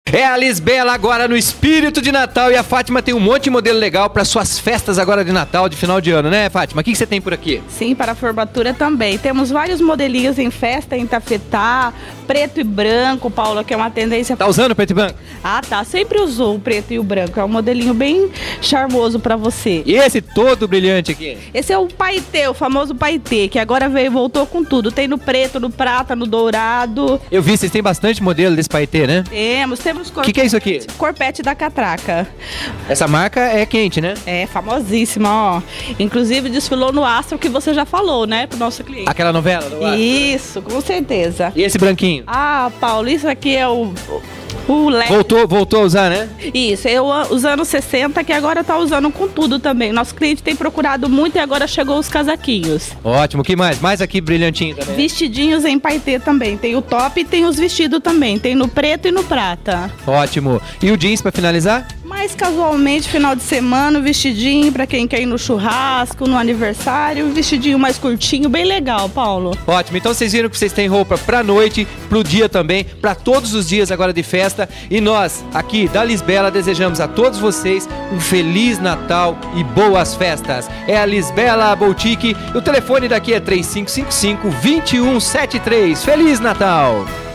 É a Lisbela agora no espírito de Natal e a Fátima tem um monte de modelo legal para suas festas agora de Natal, de final de ano, né, Fátima? O que você tem por aqui? Sim, para a formatura também. Temos vários modelinhos em festa, em tafetá, preto e branco, Paulo, que é uma tendência... Tá usando preto e branco? Ah, tá. Sempre usou o preto e o branco. É um modelinho bem charmoso para você. E esse todo brilhante aqui? Esse é o paetê, o famoso paetê, que agora voltou com tudo. Tem no preto, no prata, no dourado. Eu vi, vocês têm bastante modelo desse paetê, né? Temos O que é isso aqui? Corpete da Catraca. Essa marca é quente, né? É famosíssima, ó. Inclusive desfilou no Astro, que você já falou, né, pro nosso cliente. Aquela novela do Astro? Isso, com certeza. E esse branquinho? Ah, Paulo, isso aqui é o LED. Voltou a usar, né? Isso, eu os anos 60, que agora tá usando com tudo também. Nosso cliente tem procurado muito e agora chegou os casaquinhos. Ótimo, o que mais? Mais aqui brilhantinho também. Vestidinhos em paetê também. Tem o top e tem os vestidos também. Tem no preto e no prata. Ótimo. E o jeans pra finalizar? Mais casualmente, final de semana, vestidinho pra quem quer ir no churrasco, no aniversário, vestidinho mais curtinho, bem legal, Paulo. Ótimo, então vocês viram que vocês têm roupa pra noite, pro dia também, pra todos os dias agora de festa. E nós, aqui da Lisbela, desejamos a todos vocês um Feliz Natal e boas festas. É a Lisbela Boutique, o telefone daqui é 3555-2173. Feliz Natal!